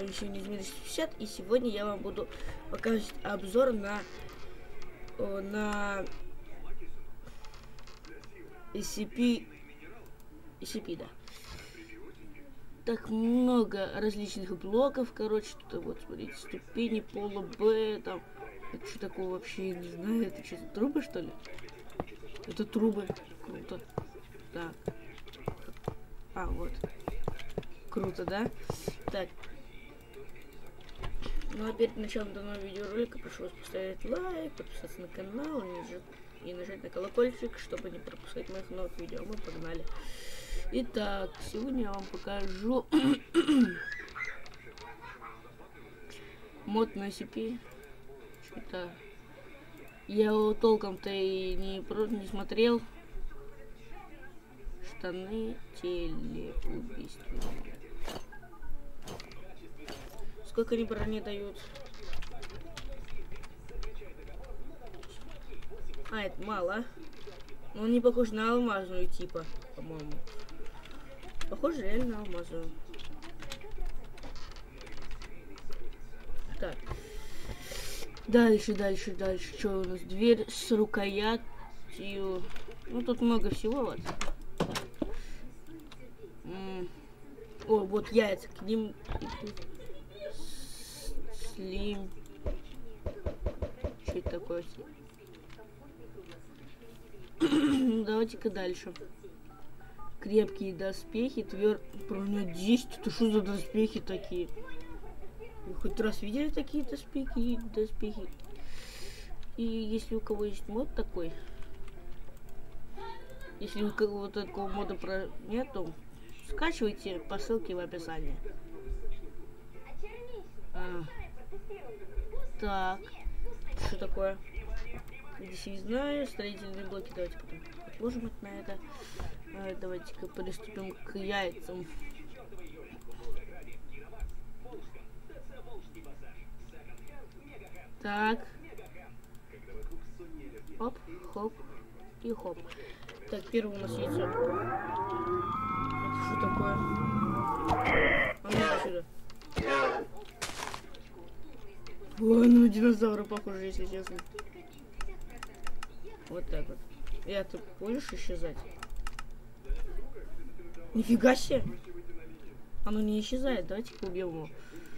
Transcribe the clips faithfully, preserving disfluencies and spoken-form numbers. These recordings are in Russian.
вами сегодня Змей двести пятьдесят, и сегодня я вам буду показывать обзор на на эс си пи, эс си пи, да. Так много различных блоков, короче, тут вот, смотрите, ступени, пола Б, там, это что такое вообще, я не знаю, это что, трубы, что ли? Это трубы, круто, так, а, вот, круто, да? Так, ну а перед началом данного видеоролика прошу вас поставить лайк, подписаться на канал и нажать на колокольчик, чтобы не пропускать моих новых видео. Мы погнали. Итак, сегодня я вам покажу мод на эс си пи. Что-то я его толком-то и не, не смотрел. Штаны телеубийственные. Сколько они брони дают? А, это мало. Но он не похож на алмазную типа, по-моему. Похоже реально на алмазную. Так. Дальше, дальше, дальше. Что у нас? Дверь с рукоятью. Ну, тут много всего. Вот. О, вот яйца. К ним слим. Что это такое? Давайте-ка дальше. Крепкие доспехи, твер... Броня десять. Это что за доспехи такие? Вы хоть раз видели такие доспехи? Доспехи. И если у кого есть мод такой, если у кого-то такого мода про... нету, скачивайте по ссылке в описании. А. Так. Что такое? Здесь не знаю. Строительные блоки. Давайте потом отложим это на это. А, давайте-ка приступим к яйцам. Так. Хоп, хоп и хоп. Так, первое у нас яйцо. Это что такое? А ну отсюда. Ой, ну динозавры похожи, если честно. Вот так вот. Я тут будешь исчезать? Нифига себе! Оно не исчезает, давайте-ка убьем его.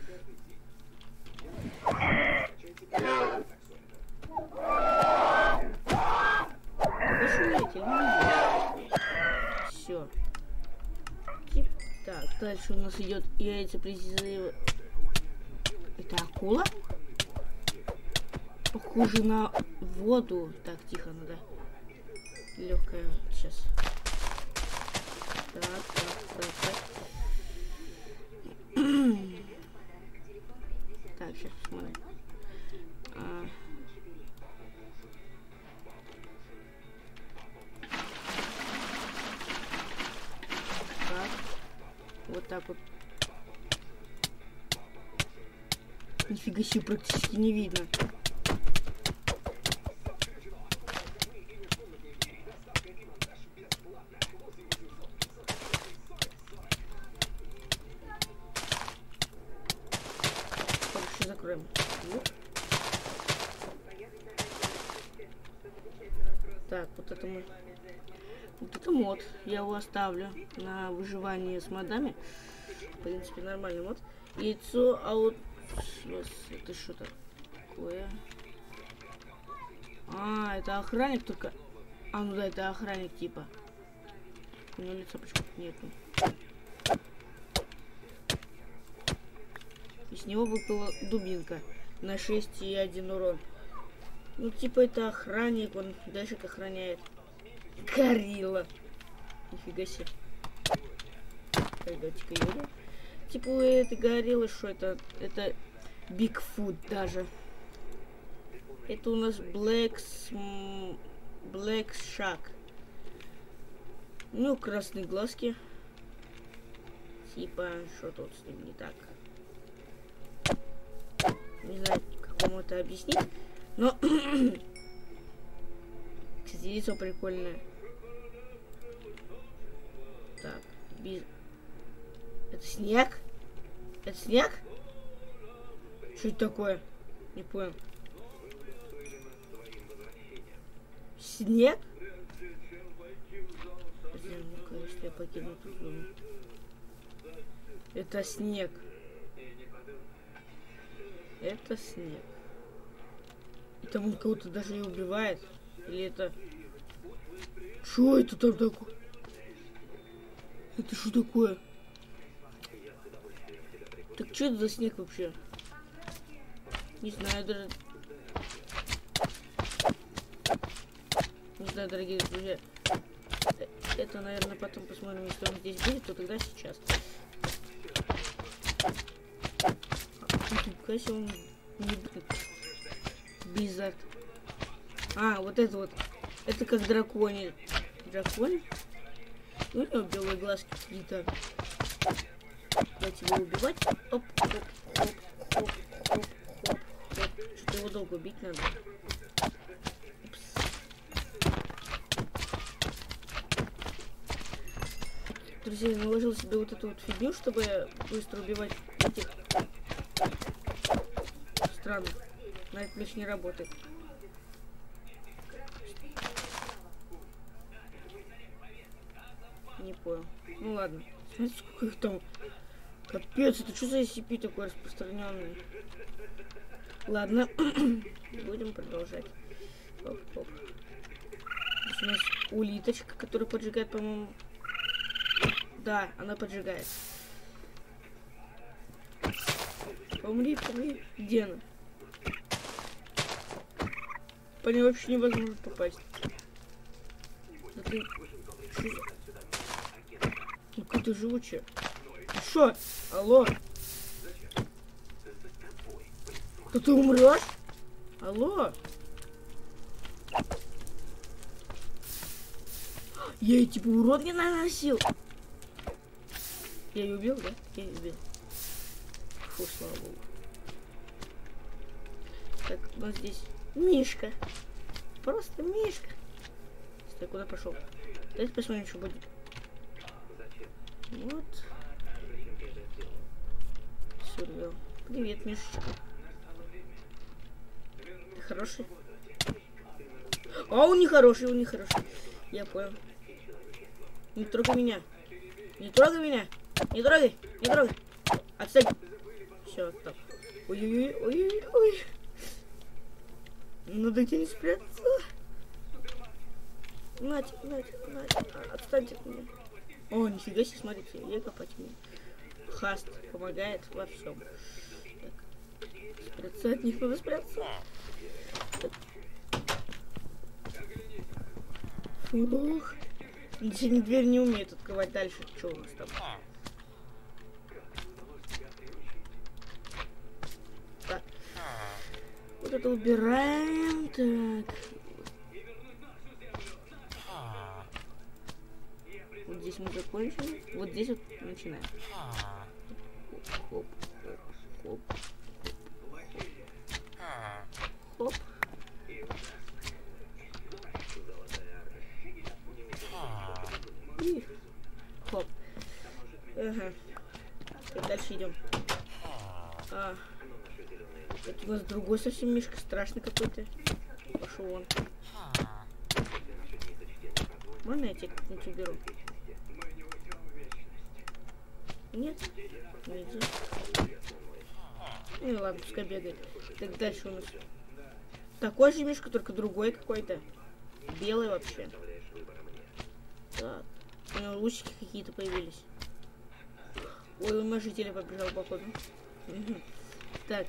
Все. Так, дальше у нас идет яйца призыва. Это акула? Похоже на воду. Так, тихо, надо. Легкая. Сейчас. Так, так, так, так. Так, сейчас посмотрим. А... Так. Вот так вот. Нифига себе, практически не видно. Закроем. Вот. Так, вот это мы. Вот это мод. Я его оставлю на выживание с модами. В принципе, нормальный мод. Яйцо, а вот это что такое? А, это охранник только. А, ну да, это охранник типа. У него лица почему-то нету. И с него выпала дубинка на шесть и один урон. Ну, типа, это охранник, он дальше охраняет. Горилла. Нифига себе. Давайте-ка его. Типа, это горилла, что это? Это Бигфут даже. Это у нас Black Black Shark. Ну, красные глазки. Типа, что тут с ним не так? Не знаю, как вам это объяснить, но кстати, яйцо прикольное. Так, без... это снег? Это снег? Что это такое? Не понял. Снег? Ну-ка, если я покину эту зону. Это снег. Это снег. И там он кого-то даже и убивает. Или это... Что это там такое? Это что такое? Так что это за снег вообще? Не знаю даже. Не знаю, дорогие друзья. Это, наверное, потом посмотрим, если он здесь будет, то тогда сейчас. Если он не будет. Бизард. А, вот это вот. Это как драконий. Драконий? Ну, у него белые глазки какие-то. Давайте его убивать. Оп, оп, оп, оп, оп, оп, оп. Что-то его долго убить надо. Упс. Друзья, я наложил себе вот эту вот фигню, чтобы быстро убивать этих. Странно. На это лишь не работает. Не понял. Ну ладно. Смотрите, сколько их там. Капец, это что за эс си пи такой распространенный? Ладно. Будем продолжать. Оп, оп. Здесь у нас улиточка, которая поджигает, по-моему. Да, она поджигает. Помри, помри. Где она? По ней вообще невозможно попасть. Да ты... Ну какая-то живучая. Шо? Алло? Да ты умрешь? Алло? Я ей типа урод не наносил. Я ее убил, да? Я ее убил. Фу, слава богу. Так, у нас здесь Мишка. Просто Мишка. Стой, куда пошел? Давайте посмотрим, что будет. Вот. Сюрвел. Привет, Мишечка. Ты хороший? А, он не хороший, он не хороший. Я понял. Не трогай меня. Не трогай меня. Не трогай, не трогай. Отстань. Все, так. Ой-ой-ой, ой-ой-ой. Надо где не спрятаться. Нате, нате, нате. Отстаньте от меня. О, нифига себе, смотрите, я копать умею. Хаст помогает во всем. Так. Спрятаться от них, надо спрятаться. Так. Фух. Сегодня дверь не умеет открывать дальше. Что у нас там? Так. Вот это убираем. Так. Вот здесь мы закончим. Вот здесь вот начинаем. Хоп, хоп, хоп, хоп. И хоп. Ага. Так, дальше идем. А. Это у нас другой совсем Мишка, страшный какой-то. Пошел он. Можно я тебя как-нибудь уберу? Нет? Нельзя. Ну ладно, пускай бегает. Так, дальше у нас такой же Мишка, только другой какой-то. Белый вообще. Так. У него лучики какие-то появились. Ой, он на жителя побежал, походу. Так.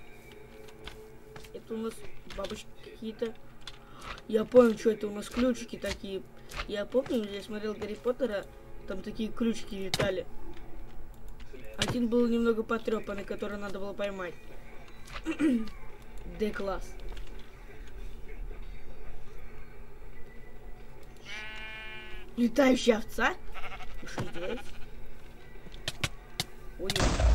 Это у нас бабочки какие-то. Я понял, что это у нас ключики такие. Я помню, я смотрел Гарри Поттера, там такие ключики летали. Один был немного потрепанный, который надо было поймать. Д-класс. Летающая овца? Вы что делаете? Ой.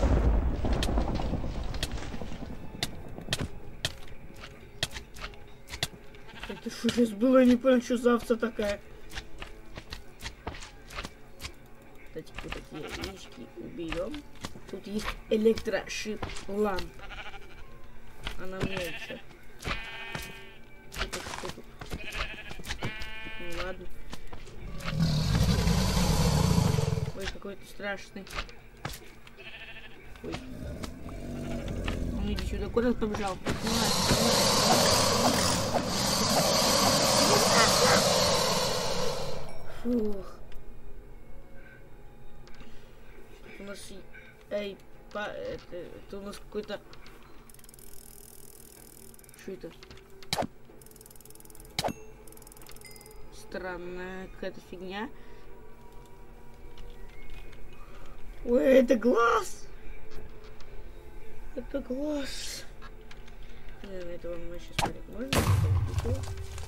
Это что сейчас было? Я не понял, что за овца такая. Кстати, вот такие яички уберем. Тут есть электрошип ламп. Она умеется. Ну ладно. Ой, какой-то страшный. Ой. Ну иди сюда, куда ты побежал? Фух. У нас... Эй, па... Это, это у нас какой-то... Что это? Странная какая-то фигня. Ой, это глаз! Это глаз! Наверное, этого мы сейчас смотреть можно?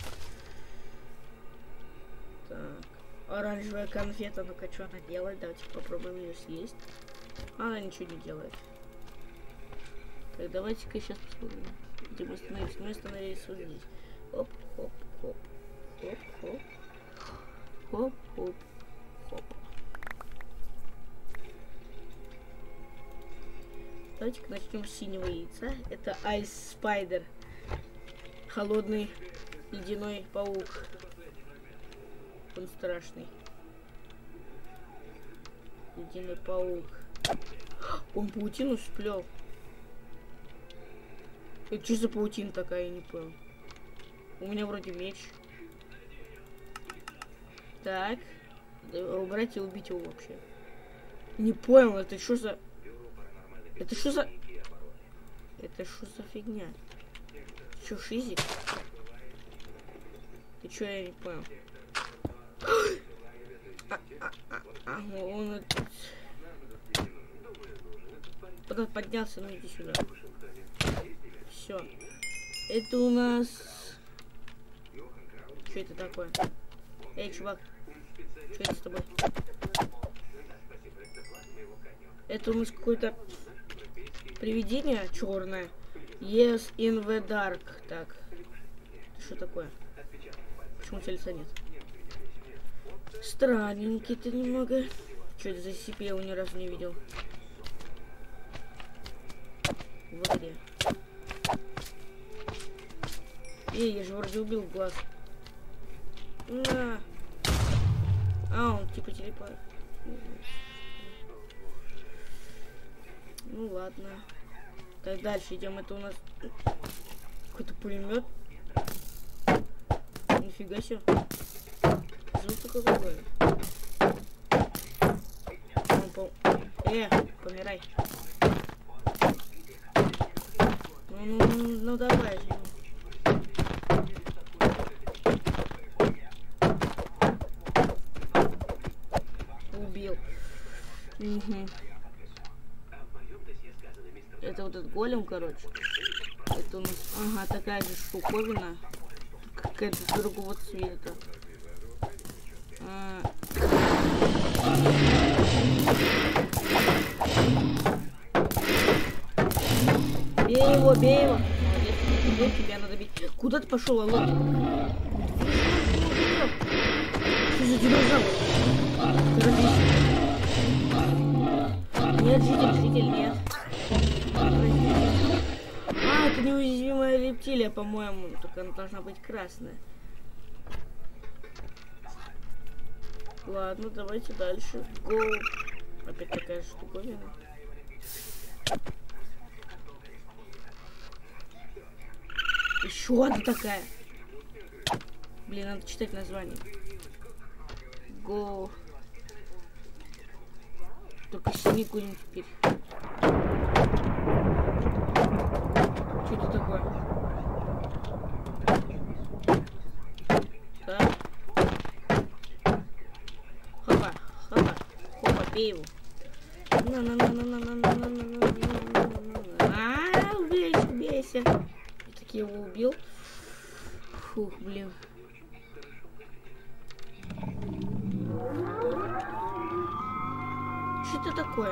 Так. Оранжевая конфета, ну-ка, что она делает? Давайте попробуем ее съесть. Она ничего не делает. Так, давайте-ка сейчас посмотрим. Где мы остановились? Мы остановились вот здесь. Оп, хоп, хоп. Хоп, хоп. Хоп, хоп, хоп. Давайте-ка начнем с синего яйца. Это Ice Spider. Холодный ледяной паук. Он страшный. Ледяной паук. Он паутину сплел. Это что за паутина такая, я не понял. У меня вроде меч. Так. Убрать и убить его вообще. Не понял, это что за... Это что за... Это что за фигня? Что, шизик? Ты что, я не понял. а, а, а, а, он... Потом поднялся, ну иди сюда. Все. Это у нас... Что это такое? Эй, чувак. Что это с тобой? Это у нас какое-то привидение черное. Yes in the dark. Так. Что такое? Почему у тебя лица нет? Странненький ты немного. Что это за эс си пи, я его ни разу не видел. Вот где. Эй, я же вроде убил глаз. На. А, он типа телепат. Ну ладно. Так, дальше идем. Это у нас какой-то пулемет. Нифига себе. Звук такой какой. Он пол... Э, помирай. Ну, ну, ну, ну давай. Убил. Угу. Это вот этот голем, короче. Это у нас, ага, такая же штуковина. Какая-то другого цвета. А... Бей его, бей его. Молодец. Бей, тебя надо бить. Куда ты пошел, алло? Что за динозавр? Нет, житель, житель, нет. А, это неуязвимая рептилия, по-моему. Только она должна быть красная. Ладно, давайте дальше. Go. Опять такая штуковина. Еще одна такая. Блин, надо читать название. Go. Только синий курим теперь. Что это такое? Так. Хопа, хопа, хопа, бей его. На на на на на на на на на на на. А, убейся, убейся. Я таки его убил. Фух, блин. Что это такое?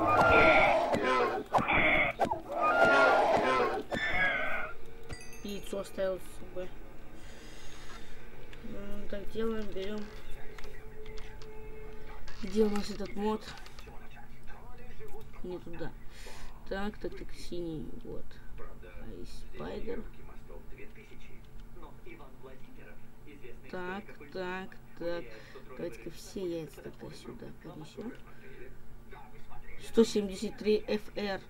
Яйцо оставил с собой. Ну, так делаем, берем. Где у нас этот мод? Не туда. Так, так, так, синий, вот. Айс Спайдер. Так, так, так. Давайте-ка все яйца тогда сюда понесем. сто семьдесят три эф эр.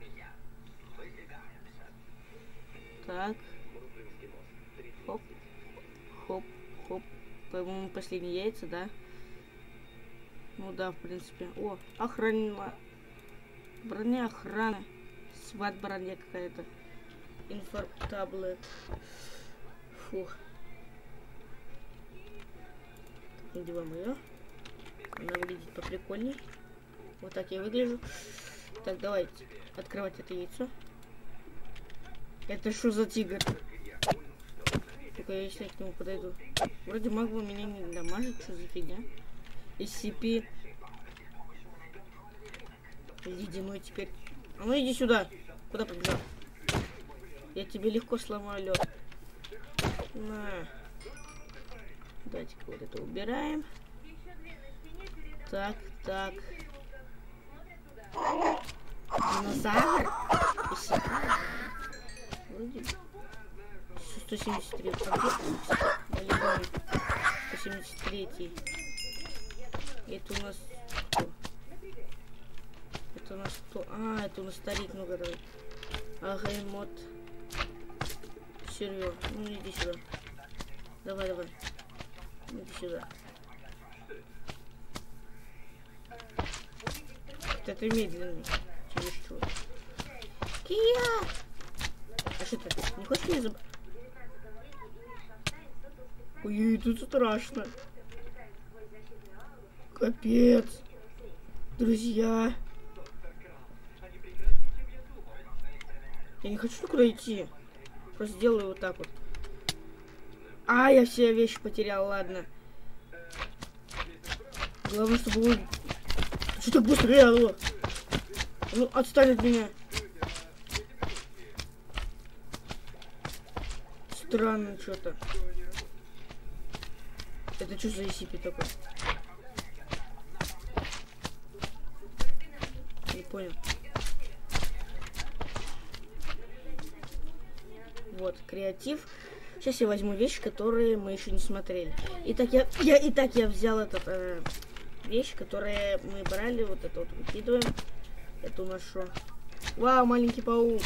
Так. Хоп. Хоп, хоп. По-моему, последние яйца, да? Ну да, в принципе. О, охрана. Броня охраны. Сват броня какая-то. Инфортаблет. Фух. Надеваем ее. Она выглядит поприкольней. Вот так я выгляжу. Так, давайте открывать это яйцо. Это что за тигр? Только если я к нему подойду. Вроде магма меня не дамажит, что за фигня? эс си пи. Ледяной теперь. А ну иди сюда. Куда побежал? Я тебе легко сломаю лед. На. Давайте-ка вот это убираем. Так, так. Динозавр? Вроде сто семьдесят три. сто семьдесят три. Это у нас кто? Это у нас кто? А, это у нас старик. Ну-ка, давай. Ага, мод. Сервер. Ну, иди сюда. Давай, давай. Иди сюда. Это медленный. Через что? Кия! А что ты? Не хочешь меня заб... Ой, тут страшно. Капец. Друзья. Я не хочу никуда идти. Просто делаю вот так вот. А, я все вещи потерял, ладно. Главное, чтобы вы... Что так быстро? Алло? Ну, отстань от меня. Странно что-то. Это что за эс си пи такой? Не понял. Вот, креатив. Сейчас я возьму вещи, которые мы еще не смотрели. Итак, я, я, итак, я взял этот э, вещь, которые мы брали. Вот это вот выкидываем. Это у нас что? Вау, маленький паук.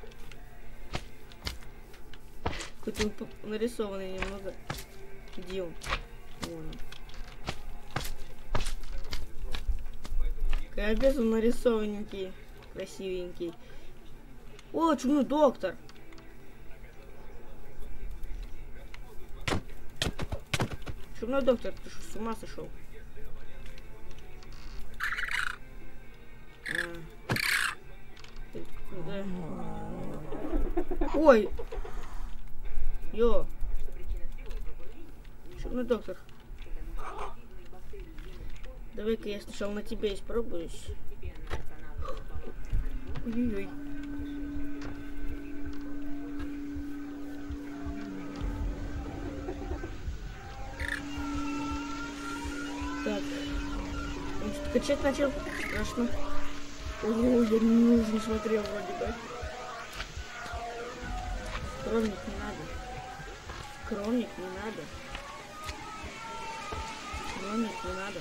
Какой-то нарисованный немного. Где он? Вон он. Капец, он нарисованненький. Красивенький. О, чумной доктор. Чумной доктор, ты что, с ума сошел? А. Да. Ой! Йо! Чумной доктор. Давай-ка я сначала на тебя испробуюсь. Ой-ой-ой. Так. Он что-то качать начал. Страшно. Ой, я не, не смотрел вроде бы. Скромник не надо. Скромник не надо. Скромник не надо.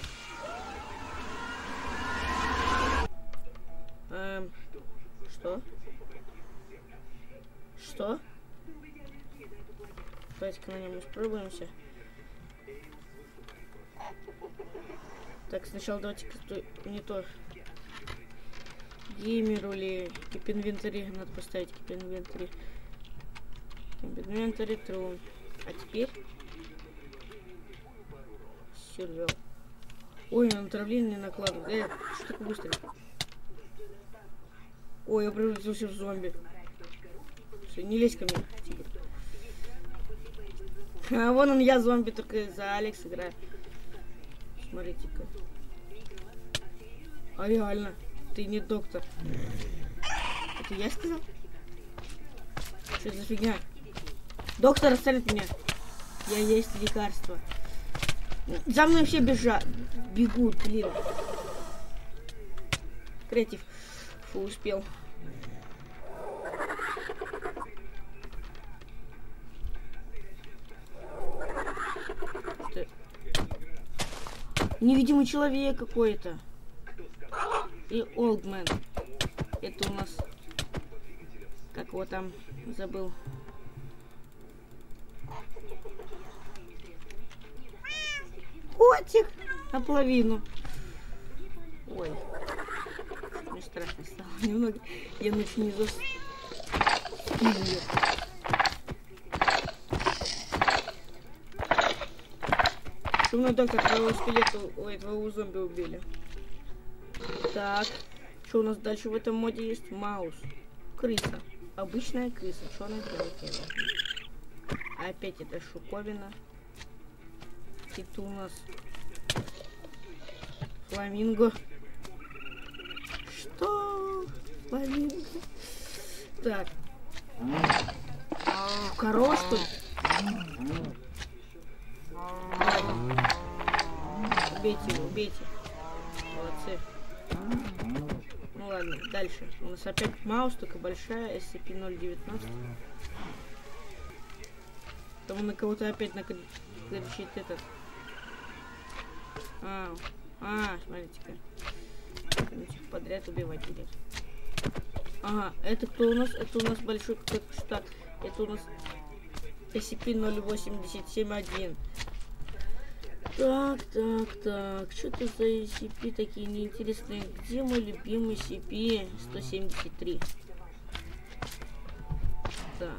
Эм, что? Что? Давайте-ка на нем испробуемся. Так, сначала давайте-ка не то. Геймеру ли keep inventory надо поставить keep inventory. Keep inventory true. А теперь сервер. Ой, он отравление накладывает. Э, что такое быстро? Ой, я превратился в зомби. Все, не лезь ко мне, тигр. А вон он, я зомби, только за Алекс играю. Смотрите-ка. А реально, ты не доктор. Это я сказал? Что это за фигня? Доктор, оставь меня. Я есть лекарство. За мной все бежат. Бегут, блин. Креатив. Фу, успел. Невидимый человек какой-то. И Олдмен. Это у нас... Как его там? Забыл. Котик! Наполовину. Ой. Мне страшно стало немного. Я ночью не зас... Нет. Шумный доктор, твоего скелета у этого зомби убили. Так. Что у нас дальше в этом моде есть? Маус. Крыса. Обычная крыса. Что она делает? Опять это штуковина. Это у нас фламинго. Что? Фламинго. Так. Корова, что ли? Убейте его, убейте. Молодцы. Ну ладно, дальше. У нас опять маус, только большая, эс си пи ноль девятнадцать. Там на кого-то опять накричит этот. А, а, смотрите-ка. Их подряд убивать будет. Ага, это кто у нас? Это у нас большой какой-то штат. Это у нас эс си пи ноль восемьдесят семь один. Так, так, так. Что-то за эс си пи такие неинтересные. Где мой любимый эс си пи сто семьдесят три? Так.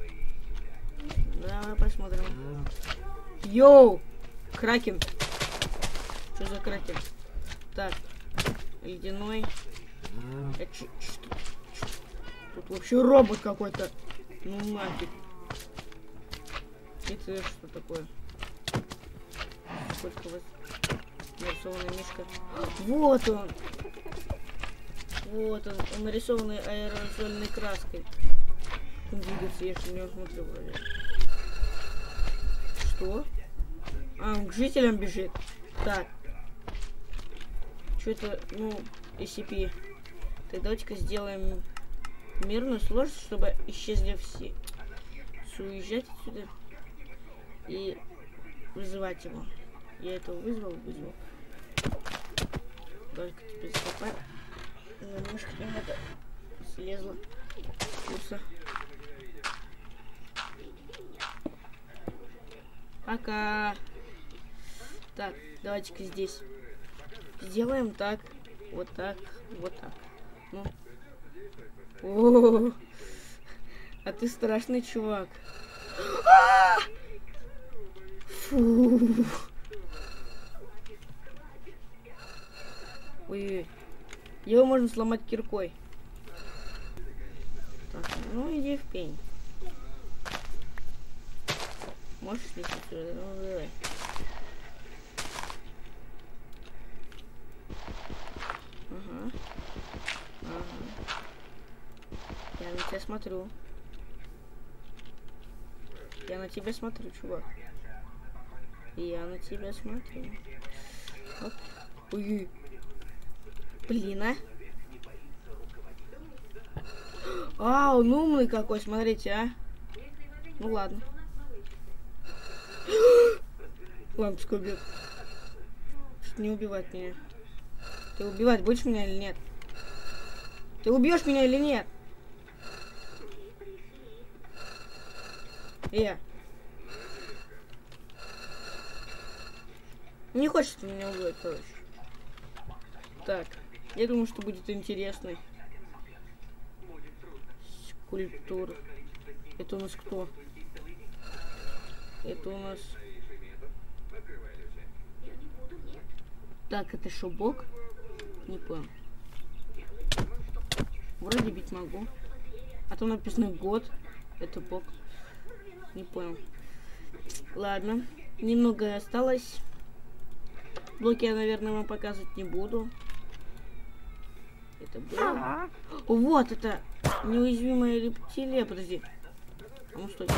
Давай посмотрим. Йоу! Кракен. Что за кракен? Так. Ледяной. Это что? Тут вообще робот какой-то. Ну нафиг. Это что такое? Сколько у вас нарисованная мишка? Вот он! Вот он, он нарисованный аэрозольной краской. Он двигается, я же не смотрю вроде. Что? А, он к жителям бежит. Так. Что это, ну, эс си пи. Так, давайте-ка сделаем мирную сложность, чтобы исчезли все. Уезжать отсюда и вызывать его. Я этого вызвал, вызвал. Только теперь закопаем. Немножко немного слезла вкуса. Пока. Так, давайте-ка здесь сделаем так, вот так, вот так. Ну. О-о-о. А ты страшный чувак. Фу. Ой-ой. Его можно сломать киркой. Так, ну иди в пень. Можешь лететь сюда? Ну давай. Ага. Ага. Я на тебя смотрю. Я на тебя смотрю, чувак. Я на тебя смотрю. Оп. Ой. Блин, а. А, он умный какой, смотрите, а. Ну ладно. Лампочка убьет. Не убивать меня. Ты убивать будешь меня или нет? Ты убьешь меня или нет? Я. Не хочется меня убивать, короче. Так. Я думаю, что будет интересно. Скульптура. Это у нас кто? Это у нас... Так, это что, бог? Не понял. Вроде бить могу. А там написано год. Это бог. Не понял. Ладно. Немного осталось. Блоки я, наверное, вам показывать не буду. Это было. Вот это неуязвимая рептилия. Подожди. А ну стой.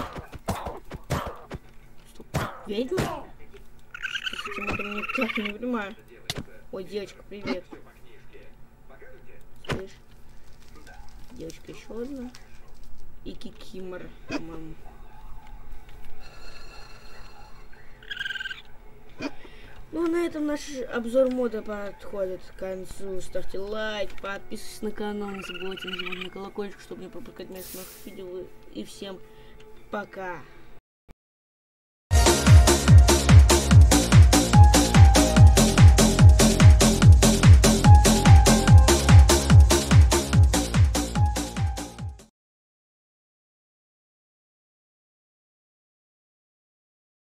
Стоп. Ведьма? С этим это никак не понимаю. Ой, девочка, привет. Слышь? Девочка еще одна. И кикимор, по-моему. Ну, а на этом наш обзор мода подходит к концу. Ставьте лайк, подписывайтесь на канал, не забывайте нажимать на колокольчик, чтобы не пропускать моих новых видео. И всем пока!